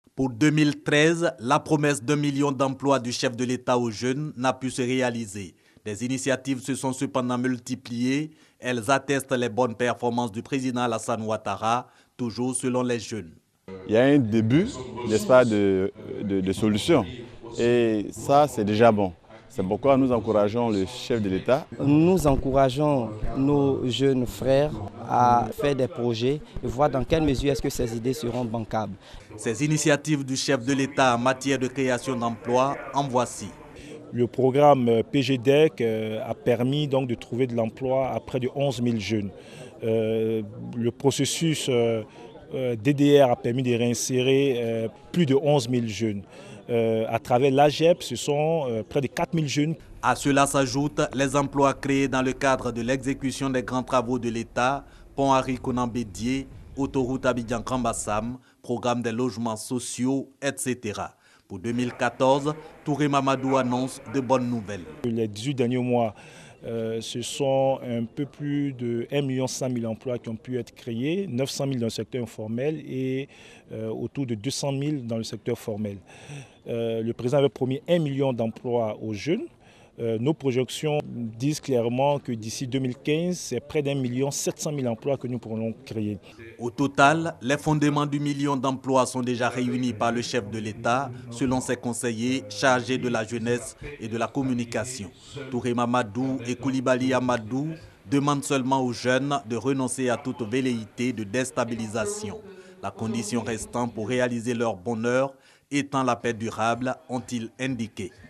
Pour 2013, la promesse d'1 million d'emplois du chef de l'État aux jeunes n'a pu se réaliser. Des initiatives se sont cependant multipliées. Elles attestent les bonnes performances du président Alassane Ouattara, toujours selon les jeunes. Il y a un début, n'est-ce pas, de solution. Et ça, c'est déjà bon. C'est pourquoi nous encourageons le chef de l'État. Nous encourageons nos jeunes frères à faire des projets et voir dans quelle mesure est-ce que ces idées seront bancables. Ces initiatives du chef de l'État en matière de création d'emplois, en voici. Le programme PGDEC a permis donc de trouver de l'emploi à près de 11 000 jeunes. Le processus DDR a permis de réinsérer plus de 11 000 jeunes. À travers l'AGEP, ce sont près de 4 000 jeunes. À cela s'ajoutent les emplois créés dans le cadre de l'exécution des grands travaux de l'État, pont Henri-Konan-Bédié, autoroute Abidjan-Kambassam, programme des logements sociaux, etc. Pour 2014, Touré Mamadou annonce de bonnes nouvelles. Les 18 derniers mois, ce sont un peu plus de 1 100 000 emplois qui ont pu être créés, 900 000 dans le secteur informel et autour de 200 000 dans le secteur formel. Le président avait promis 1 million d'emplois aux jeunes. Nos projections disent clairement que d'ici 2015, c'est près d'1 700 000 emplois que nous pourrons créer. Au total, les fondements du million d'emplois sont déjà réunis par le chef de l'État, selon ses conseillers chargés de la jeunesse et de la communication. Touré Mamadou et Koulibaly Amadou demandent seulement aux jeunes de renoncer à toute velléité de déstabilisation. La condition restant pour réaliser leur bonheur étant la paix durable, ont-ils indiqué.